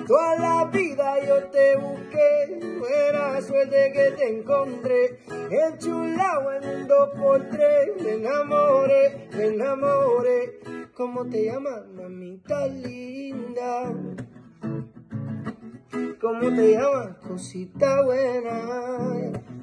Toda la vida yo te busqué, buena suerte que te encontré, enchulado en un 2x3, me enamoré. ¿Cómo te llamas, mamita linda? ¿Cómo te llamas, cosita buena?